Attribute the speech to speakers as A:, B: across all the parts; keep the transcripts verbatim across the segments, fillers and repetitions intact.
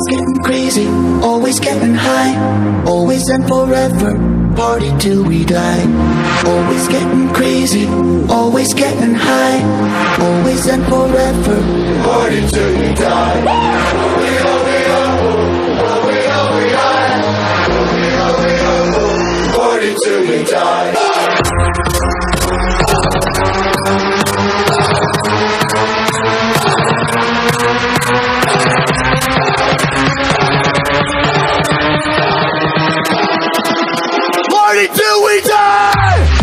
A: Always getting crazy, always getting high, always and forever, party till we die. Always getting crazy, always getting high, always and forever, party till we die. Oh, we, oh, we, oh, oh, we, oh, we, oh, we, oh, we, oh, party till we die. Party till we die!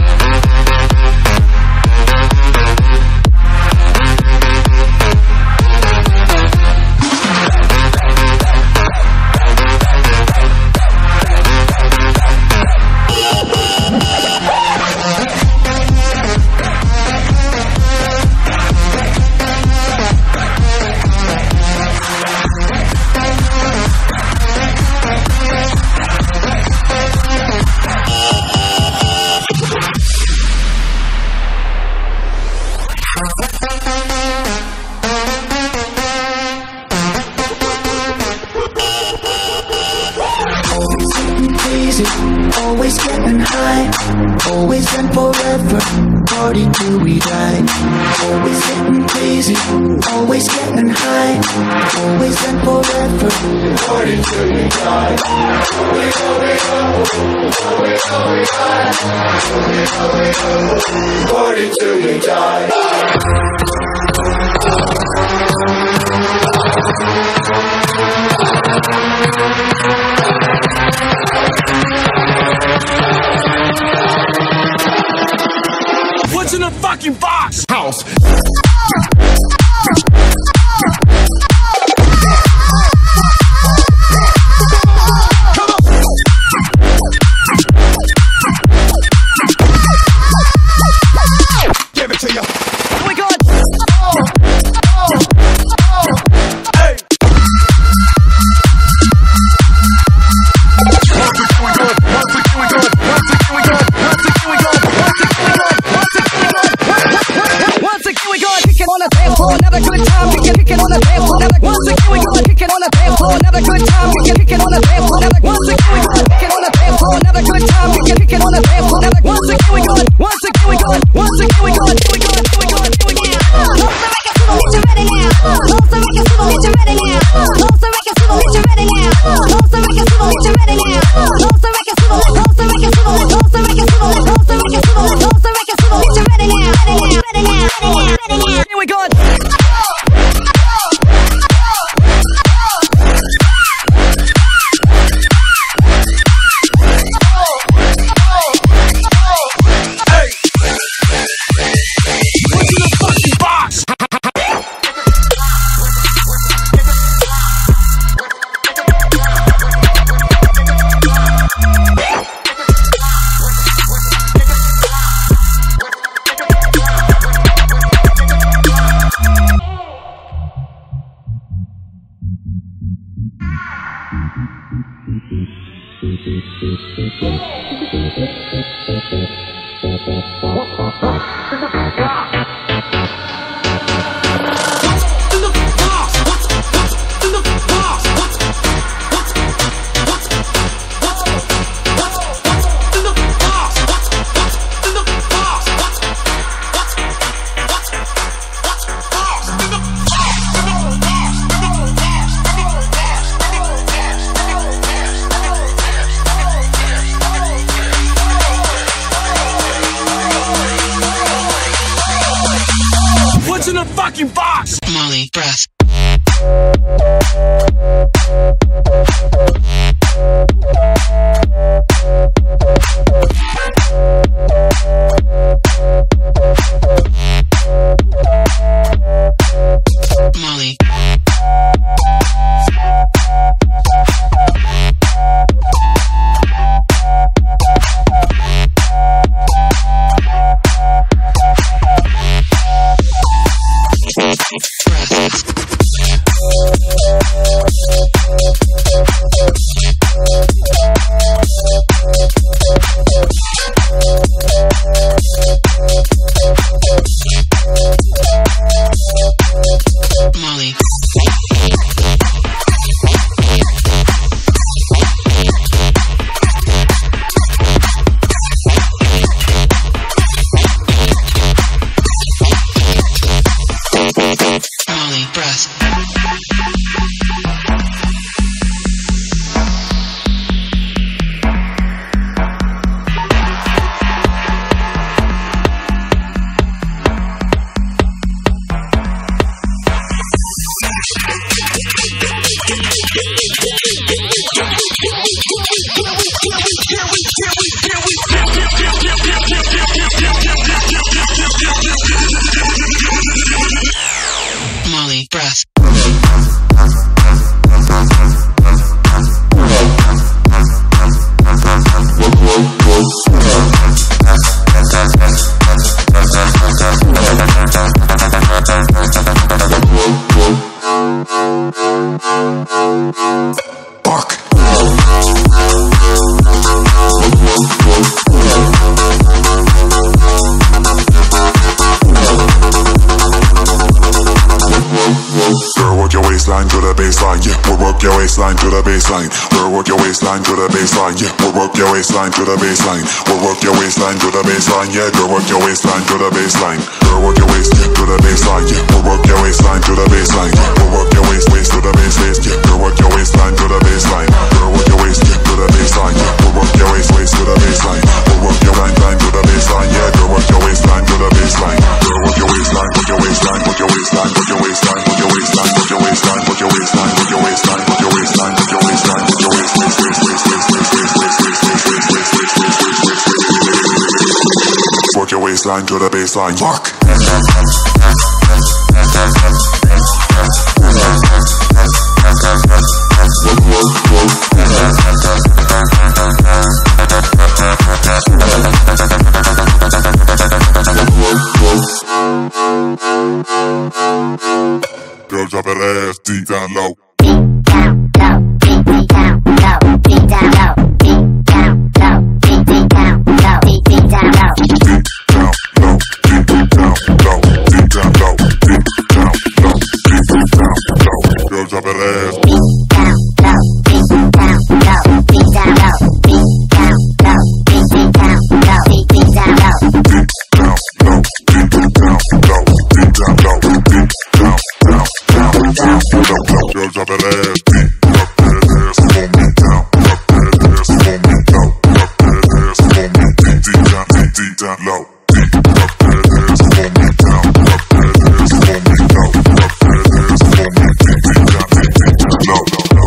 A: Always getting high, always and forever, party till we die. Always getting crazy, always getting high, always and forever, party till we die. Oh, we, oh, we, oh, oh, we, oh, we, oh, oh, party till we die.
B: What's in the fucking box? House. Give it to you. Oh my God. Oh, oh, oh. Hey. Once again we good. Once again we good. Once again we good. Once again we good. Once again we good. Kick it on the dance floor, another good time. Kick it, kick it on the dance floor. Once again we good. Kick it on the dance floor, another good time. Kick it, kick it on the dance floor. Once again we good. Kick it on the dance floor, another good time. Kick it, kick it on the dance floor. Once again we good. Once again we good. Once again we good. We good. We good. We good. Close the record, people, get you ready now. Close the record, people, get you ready now. Close the record, people, get you ready now. Close the record, people, close the record, people, close the record, people, close the record, people, close the record, people, get you ready now. Ready now. Ready now. Ready now. Ready now. Here we go. In the fucking box!
C: Molly, breath. Molly. Breath. Molly breath. Molly breath.
D: Bark. Work your waistline to the baseline, yeah. We'll work your waistline to the baseline. We'll work your waistline to the baseline, yeah. We'll work your waistline to the baseline. We'll work your waistline to the baseline, yeah. Girl, work your waistline to the baseline. Girl, work your waist to the baseline, yeah. We'll work your waistline to the baseline. We'll work your waist waist to the base waist, yeah. Girl, work your waistline to the baseline. Girl, work your waist to the baseline, yeah. We'll work your waist waist to the baseline. We'll work your line line to the baseline, yeah. Girl, work your waistline to the baseline. Girl, work your waistline, work your waistline, work your waistline, work your waistline, work your waistline, work your waistline, work your waistline, work your waistline, work your waistline, work your waistline, work your waist, waist, waist, waist, waist, waist, waist, waist, waist, waist, waist, waist, waist, waist, waist. Work your waistline to the baseline. Fuck. Girl, drop that ass deep down low. Girl, drop that ass deep, drop that ass for me down, drop that ass for me down, drop that ass for me deep, deep down, deep, deep down low, deep, drop that ass for me down, drop that ass for me down, drop that ass for me deep, deep down, deep, deep down low, low, low.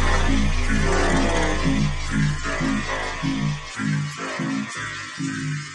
D: Thank you.